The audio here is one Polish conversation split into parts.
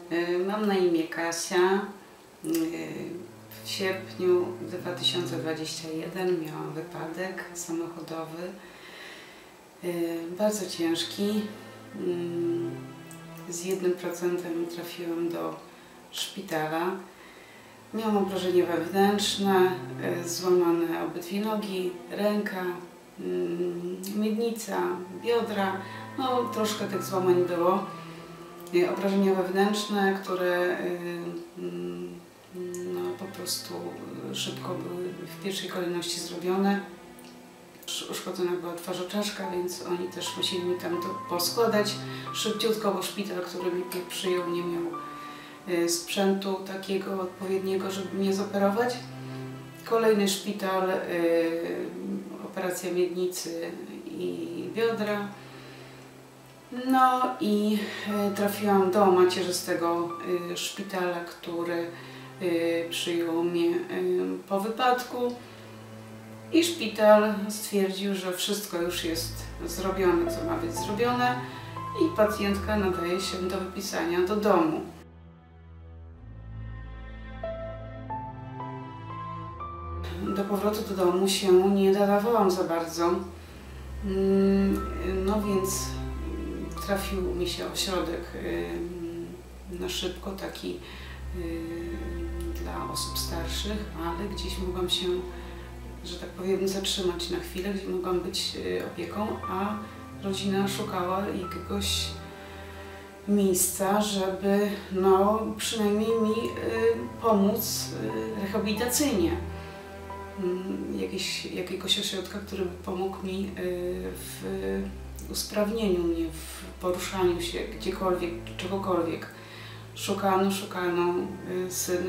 Mam na imię Kasia. W sierpniu 2021 miałam wypadek samochodowy, bardzo ciężki. Z 1% trafiłam do szpitala. Miałam obrażenie wewnętrzne, złamane obydwie nogi, ręka, miednica, biodra. No, troszkę tych złamań było. Obrażenia wewnętrzne, które no, po prostu szybko były w pierwszej kolejności zrobione. Uszkodzona była twarzoczaszka, więc oni też musieli mi tam to poskładać szybciutko, bo szpital, który mnie przyjął, nie miał sprzętu takiego odpowiedniego, żeby mnie zoperować. Kolejny szpital, operacja miednicy i biodra. No i trafiłam do macierzystego szpitala, który przyjął mnie po wypadku. I szpital stwierdził, że wszystko już jest zrobione, co ma być zrobione, i pacjentka nadaje się do wypisania do domu. Do powrotu do domu się nie nadawałam za bardzo, no więc trafił mi się ośrodek na szybko, taki dla osób starszych, ale gdzieś mogłam się, że tak powiem, zatrzymać na chwilę, gdzie mogłam być opieką, a rodzina szukała jakiegoś miejsca, żeby no, przynajmniej mi pomóc rehabilitacyjnie. Jakiegoś ośrodka, który by pomógł mi w usprawnieniu mnie, w poruszaniu się gdziekolwiek, czegokolwiek. Szukano. Syn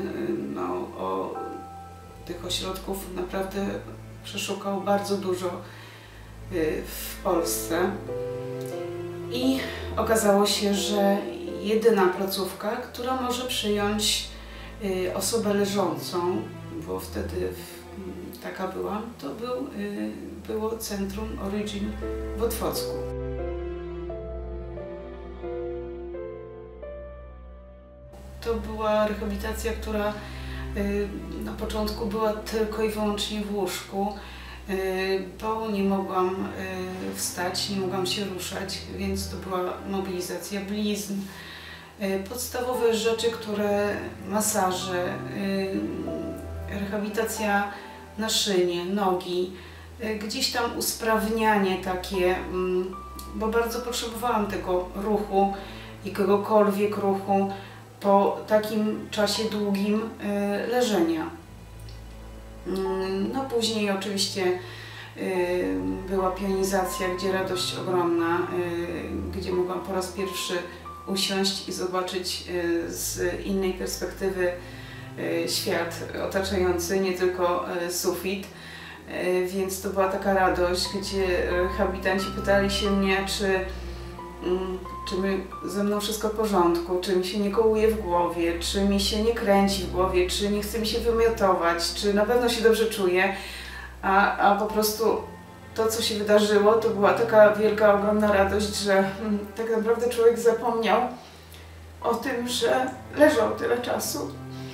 tych ośrodków naprawdę przeszukał bardzo dużo w Polsce i okazało się, że jedyna placówka, która może przyjąć osobę leżącą, bo wtedy taka byłam, to było Centrum Origin w Otwocku. To była rehabilitacja, która na początku była tylko i wyłącznie w łóżku, bo nie mogłam wstać, nie mogłam się ruszać, więc to była mobilizacja blizn, podstawowe rzeczy, masaże, rehabilitacja naszynie, nogi, gdzieś tam usprawnianie takie, bo bardzo potrzebowałam tego ruchu, jakiegokolwiek ruchu po takim czasie długim leżenia. No później oczywiście była pionizacja, gdzie radość ogromna, gdzie mogłam po raz pierwszy usiąść i zobaczyć z innej perspektywy świat otaczający, nie tylko sufit, więc to była taka radość, gdzie rehabilitanci pytali się mnie, czy ze mną wszystko w porządku, czy mi się nie kołuje w głowie, czy mi się nie kręci w głowie, czy nie chce mi się wymiotować, czy na pewno się dobrze czuję, a po prostu to, co się wydarzyło, to była taka wielka, ogromna radość, że tak naprawdę człowiek zapomniał o tym, że leżał tyle czasu.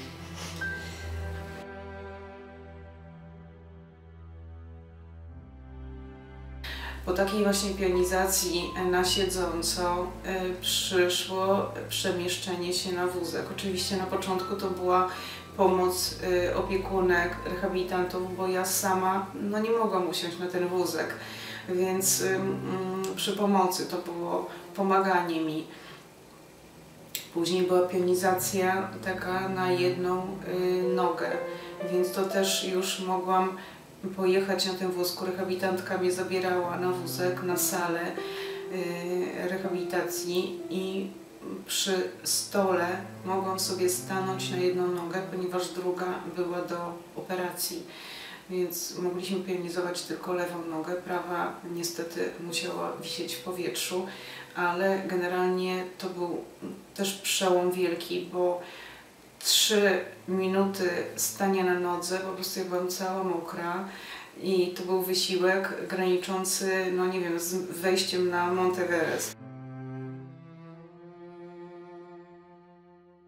Po takiej właśnie pionizacji na siedząco przyszło przemieszczenie się na wózek. Oczywiście na początku to była pomoc opiekunek, rehabilitantów, bo ja sama no, nie mogłam usiąść na ten wózek, więc przy pomocy to było pomaganie mi. Później była pionizacja taka na jedną nogę, więc to też już mogłam pojechać na tym wózku. Rehabilitantka mnie zabierała na wózek, na salę rehabilitacji i przy stole mogłam sobie stanąć na jedną nogę, ponieważ druga była do operacji. Więc mogliśmy pionizować tylko lewą nogę, prawa niestety musiała wisieć w powietrzu, ale generalnie to był też przełom wielki, bo 3 minuty stania na nodze, po prostu ja byłam cała mokra i to był wysiłek graniczący, no nie wiem, z wejściem na Mount Everest.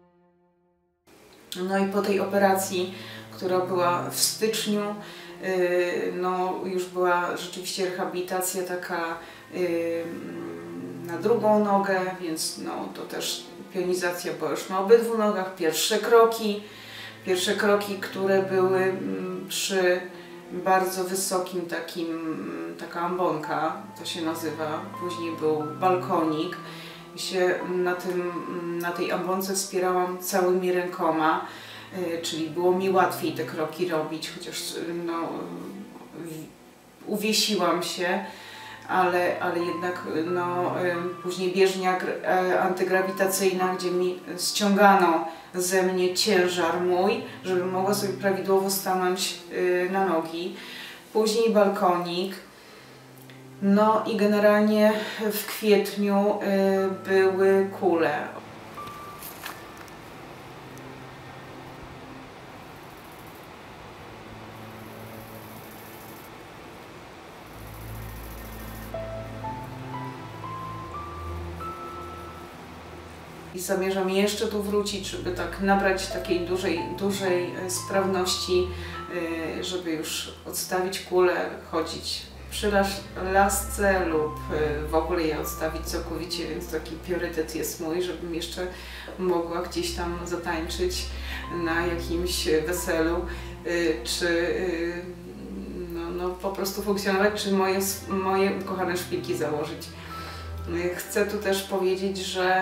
No i po tej operacji, która była w styczniu, no już była rzeczywiście rehabilitacja taka na drugą nogę, więc no to też pionizacja była już na obydwu nogach. Pierwsze kroki, które były przy bardzo wysokim taka ambonka, to się nazywa, później był balkonik. Się na tej ambonce wspierałam całymi rękoma, czyli było mi łatwiej te kroki robić, chociaż no, uwiesiłam się, ale jednak no, później bieżnia antygrawitacyjna, gdzie mi ściągano ze mnie ciężar mój, żebym mogła sobie prawidłowo stanąć na nogi. Później balkonik. No i generalnie w kwietniu były kule. I zamierzam jeszcze tu wrócić, żeby tak nabrać takiej dużej sprawności, żeby już odstawić kulę, chodzić przy lasce lub w ogóle je odstawić całkowicie, więc taki priorytet jest mój, żebym jeszcze mogła gdzieś tam zatańczyć na jakimś weselu, czy no, po prostu funkcjonować, czy moje ukochane szpilki założyć. Chcę tu też powiedzieć, że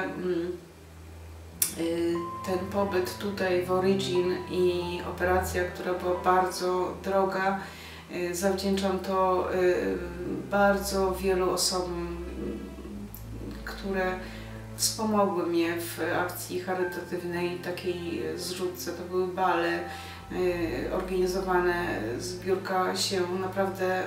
ten pobyt tutaj w Origin i operacja, która była bardzo droga, zawdzięczam to bardzo wielu osobom, które wspomogły mnie w akcji charytatywnej, takiej zrzutce. To były bale organizowane, zbiórka się naprawdę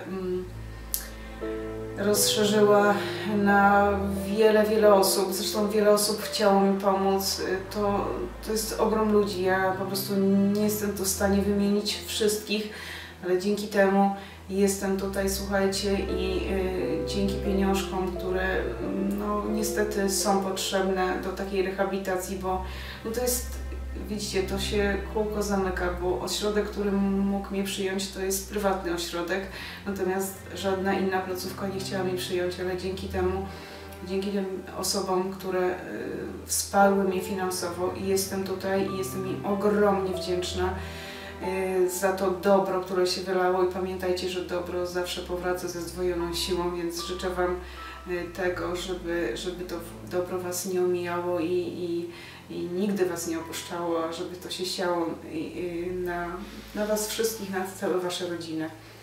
rozszerzyła na wiele osób. Zresztą wiele osób chciało mi pomóc. To jest ogrom ludzi. Ja po prostu nie jestem tu w stanie wymienić wszystkich, ale dzięki temu jestem tutaj, słuchajcie, i dzięki pieniążkom, które no, niestety są potrzebne do takiej rehabilitacji, bo no, to jest, widzicie, to się kółko zamyka, bo ośrodek, który mógł mnie przyjąć, to jest prywatny ośrodek, natomiast żadna inna placówka nie chciała mnie przyjąć, ale dzięki tym osobom, które wsparły mnie finansowo i jestem tutaj i jestem im ogromnie wdzięczna za to dobro, które się wylało, i pamiętajcie, że dobro zawsze powraca ze zdwojoną siłą, więc życzę Wam tego, żeby to dobro Was nie omijało i nigdy Was nie opuszczało, żeby to się siało na Was wszystkich, na całe Wasze rodziny.